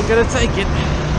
I'm gonna take it.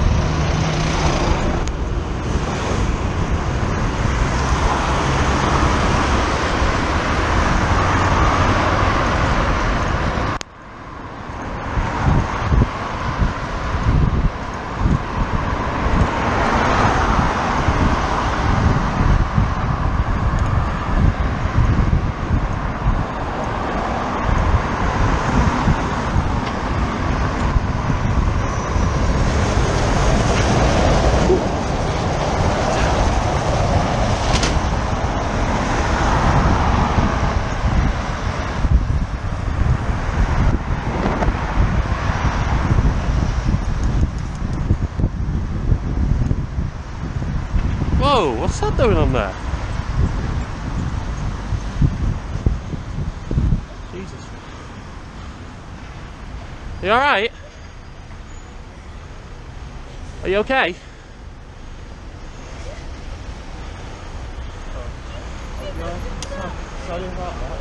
Whoa, what's that doing on there? Jesus. Are you alright? Are you okay? Sorry about that.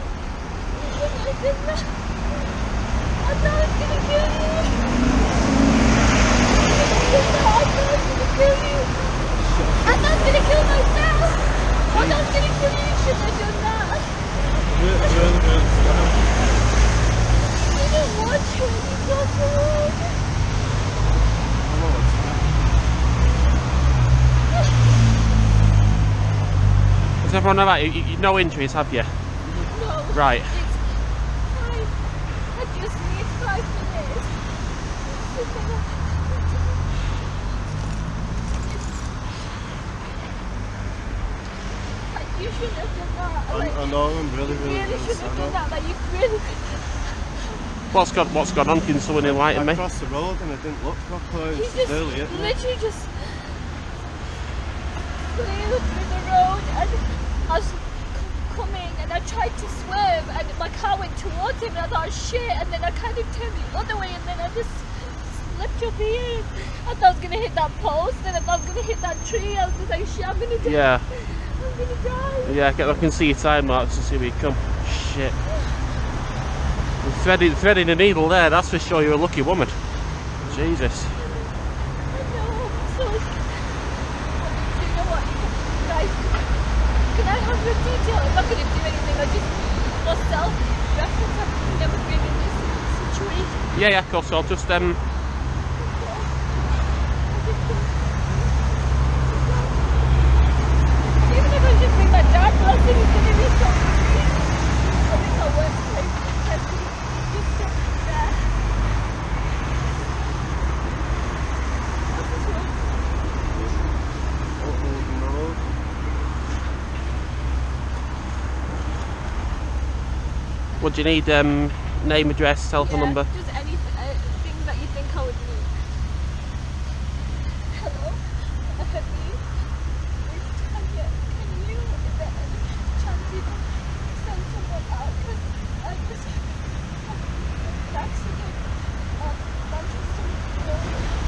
I thought I was gonna kill you. I thought I was gonna kill myself. I thought I was gonna kill you. Shouldn't have done that. Really sorry. I didn't want you. You got so wrong. Is everyone alright? No injuries, have you? No. Right. It's fine. I just need 5 minutes. You shouldn't have done that. Like, I know, I'm really really shouldn't have done that. Like, you really. What's gone on? Can someone enlighten me? I crossed the road and I didn't look properly. He It's just early, isn't it? literally just flew through the road, and I was coming and I tried to swerve and my car went towards him and I thought shit, and then I kind of turned the other way and then I just slipped up here. I thought I was gonna hit that post and I thought I was gonna hit that tree. I was just like shit, I'm gonna die. Yeah. I'm gonna die. Yeah, I can see your time marks and see where you come. Shit. You're threading a needle there, that's for sure. You're a lucky woman. Jesus. I know, I'm so scared. You know what, guys, can I have your detail? I'm not gonna do anything, I just, for self-reference, I've never been in this situation. Yeah, of course. I'll just Even if I just bring my dad, but I think it's gonna be so sweet. I think I'll work place just sit there. What's this one? what do you need? Name, address, telephone number? Just anything that you think I would need. Hello? Abby? It's Tanya. Can you, is there any chance you can send someone out? Because I just had an accident on Manchester Road.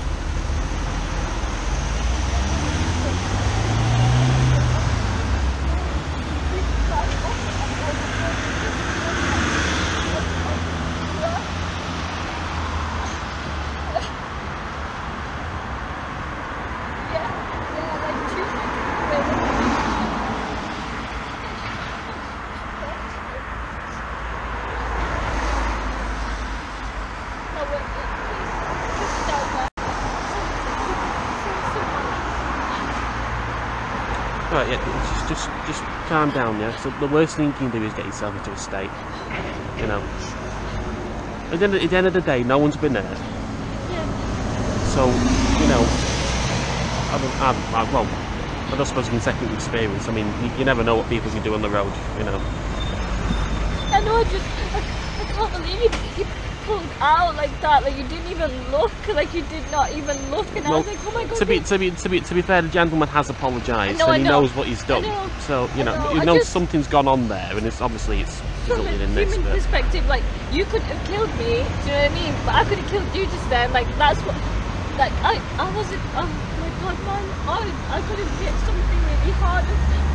Right, yeah, just calm down, yeah. So the worst thing you can do is get yourself into a state, you know. At the end of the day, no one's been there. Yeah. So, you know, well, I don't suppose from second experience, I mean, you never know what people can do on the road, you know. I know, I can't believe you pulled out like that, like you didn't even look, like you did not even look, and I was like, oh my god. To be fair, the gentleman has apologised and he knows what he's done. So you know, he knows something's gone on there, and it's obviously resulted in this. From a human perspective, like you could have killed me, do you know what I mean? But I could have killed you just then. Like that's what, like I wasn't. Oh my god, man! I could have hit something really hard.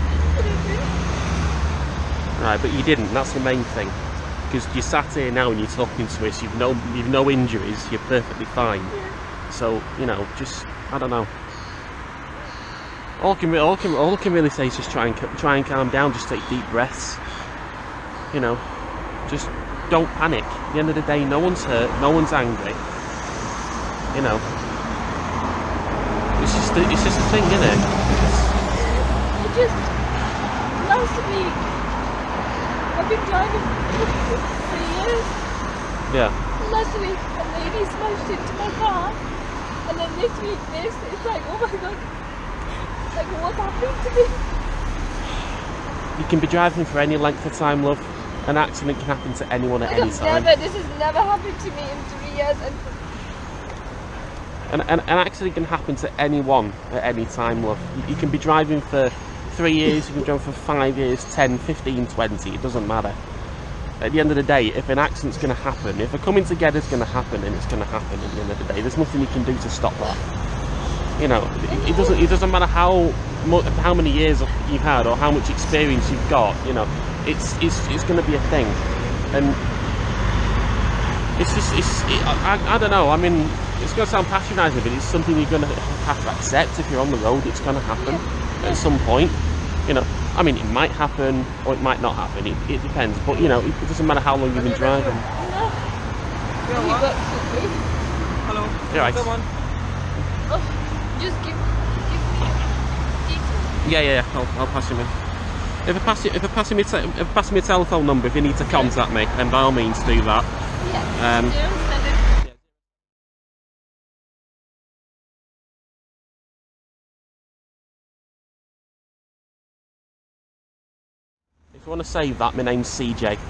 Right, but you didn't. That's the main thing. Because you're sat here now and you're talking to us. You've no injuries. You're perfectly fine. Yeah. So, you know, just, I don't know. All I can really say is just try and calm down, just take deep breaths. You know, just don't panic. At the end of the day, no one's hurt, no one's angry. You know, it's just a thing, isn't it? I just, last week, I've been driving for years. Yeah. Last week, a lady smashed into my car, and then this week, it's like, oh my god, like what happened to me? You can be driving for any length of time, love. An accident can happen to anyone at any time. This has never happened to me in 3 years. An accident can happen to anyone at any time, love. You can be driving for 3 years, you can be driving for 5 years, 10, 15, 20, it doesn't matter. At the end of the day, if an accident's going to happen, if a coming together is going to happen, and it's going to happen at the end of the day, there's nothing you can do to stop that. You know, it doesn't matter how many years you've had or how much experience you've got. You know, it's going to be a thing, and I don't know. I mean, it's going to sound patronising, but it's something you're going to have to accept. If you're on the road, it's going to happen at some point. You know, I mean, it might happen or it might not happen. It depends. But you know, it doesn't matter how long you've been driving. Hello. You're right. Come on. Oh, just give me details. Yeah. I'll pass him in. If I pass me a telephone number, if you need to contact me, then by all means do that. Yeah. If you want to save that, my name's CJ.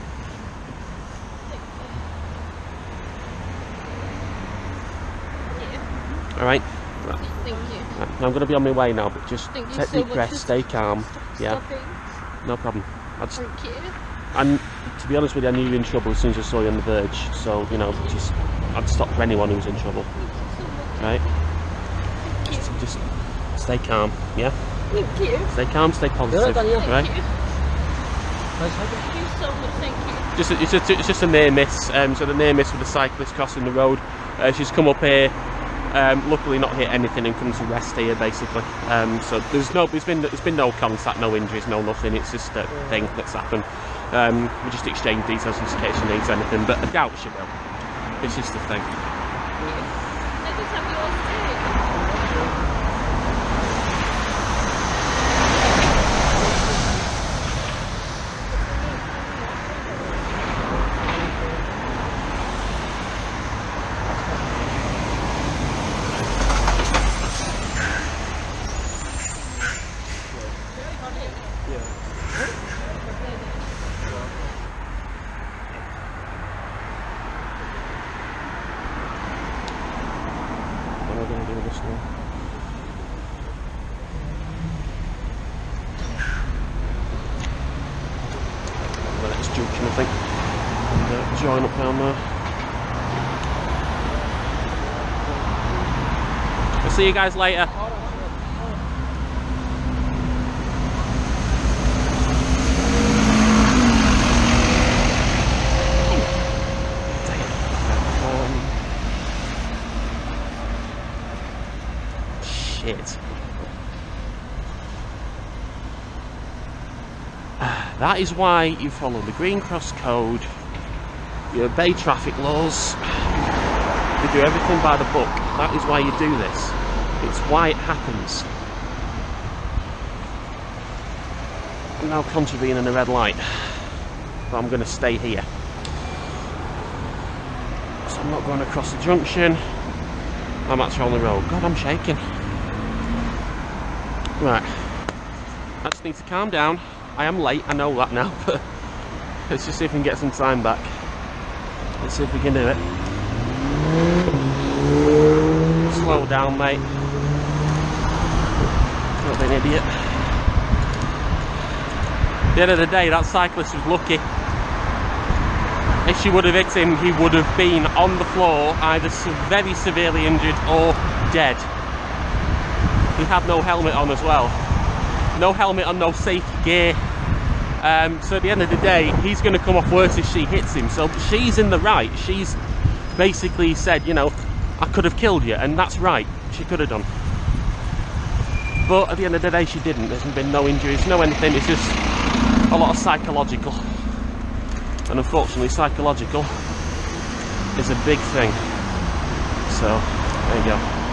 Alright? Thank you. I'm going to be on my way now, but just Thank you take so deep much breaths, for stay calm. Yeah, Stopping. no problem. Thank you. And to be honest with you, I knew you were in trouble as soon as I saw you on the verge. So, you know, I'd stop for anyone who was in trouble. Thank you so much. Right? Thank you. Just stay calm, yeah? Thank you. Stay calm, stay positive, Thank right? you. Thank you so much. Thank you. It's just a near miss. So the near miss with the cyclist crossing the road. She's come up here. Luckily not hit anything and come to rest here basically. So there's been no contact, no injuries, no nothing. It's just a thing that's happened. We just exchange details in case she needs anything, but I doubt she will. It's just a thing. I just have yours too. What am I going to do with this now? The next junction, I think. And, join up down there. I'll see you guys later. Shit. That is why you follow the Green Cross Code, you obey traffic laws, you do everything by the book. That is why you do this. It's why it happens. I'm now contravening a red light, but I'm going to stay here. So I'm not going across the junction. I'm actually on the road. God, I'm shaking. Right. I just need to calm down. I am late, I know that now, but let's just see if we can get some time back. Let's see if we can do it. Slow down, mate. Don't be an idiot. At the end of the day, that cyclist was lucky. If she would have hit him, he would have been on the floor, either very severely injured or dead. He had no helmet on as well. No helmet on, no safety gear. So at the end of the day, he's going to come off worse if she hits him. So she's in the right. She's basically said, you know, I could have killed you, and that's right, she could have done. But at the end of the day, she didn't. There's been no injuries, no anything. It's just a lot of psychological. And unfortunately, psychological is a big thing. So, there you go.